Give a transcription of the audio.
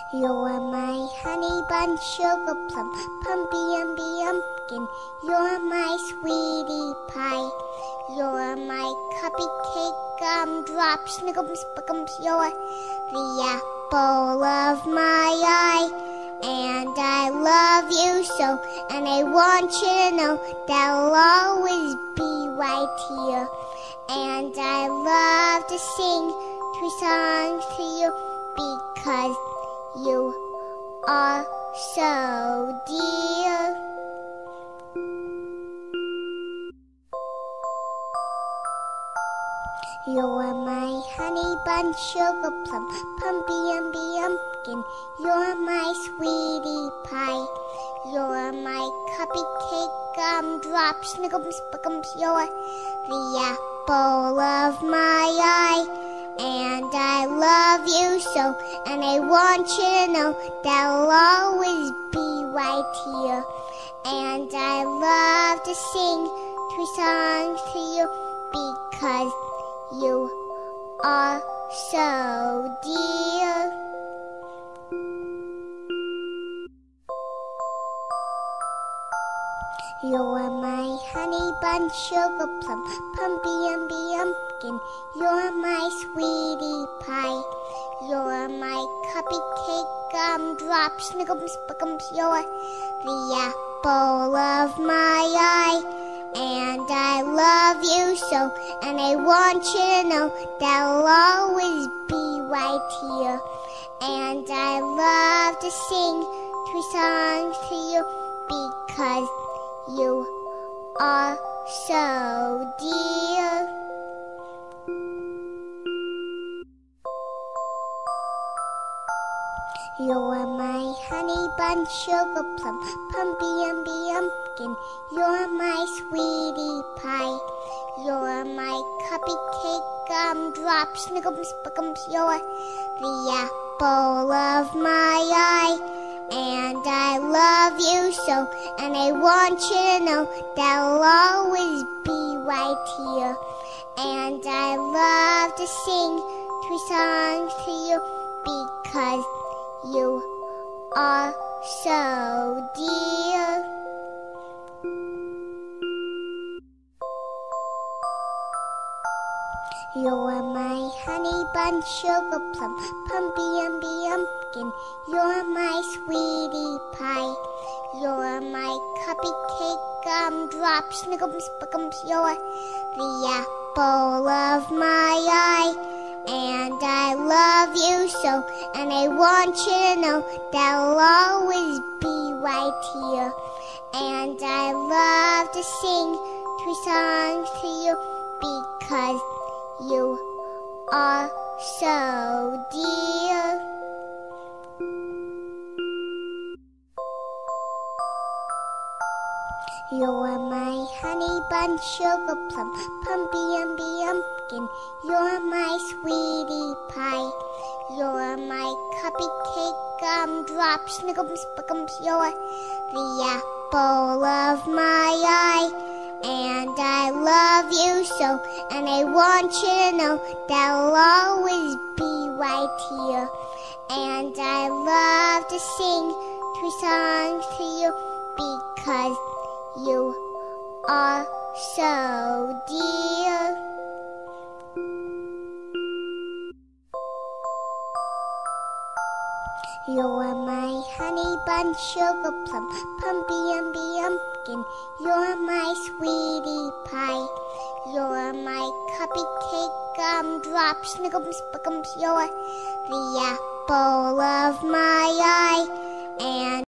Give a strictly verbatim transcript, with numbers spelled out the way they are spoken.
You're my honey bun, sugar plum, pumpy umby umpkin. You're my sweetie pie. You're my cupcake, gumdrop, snickums, spickums. You're the apple of my eye. And I love you so, and I want you to know that I'll always be right here. And I love to sing two songs to you because you are so dear. You're my honey bun, sugar plum, pumpy umby umpkin. You're my sweetie pie. You're my cupcake, gumdrop, snickums, spickums. You're the apple of my eye. And I love you so, and I want you to know that I'll always be right here. And I love to sing two songs to you because you are so dear. You're my honey bun, sugar plum, pumpy umby umpkin. You're my sweetie pie. You're my cupcake, gumdrop, snickums, spickums. You're the apple of my eye. And I love you so, and I want you to know that I'll always be right here. And I love to sing two songs to you because you are so dear. You're my honey bun, sugar plum, pumpy umby umpkin. You're my sweetie pie. You're my cupcake, gumdrop, snickums, spickums. You're the apple of my eye. And I love you so, and I want you to know that I'll always be right here. And I love to sing two songs to you because you are so dear. You're my honey bun, sugar plum, pumpy umby umpkin. You're my sweetie pie. You're my cupcake, gumdrop, snickums, spickums. You're the apple of my eye. And I love you so, and I want you to know that I'll always be right here. And I love to sing two songs to you because you are so dear. You're my honey bun, sugar plum, pumpy umby umpkin. You're my sweetie pie. You're my cupcake, gumdrop, snickums, spickums. You're the apple of my eye. And I love you so, and I want you to know that I'll always be right here. And I love to sing two songs to you because you are so dear. You're my honey bun, sugar plum, pumpy umby umpkin. You're my sweetie pie. You're my cupcake, gumdrop, snickums, spickums. You're the apple of my eye. And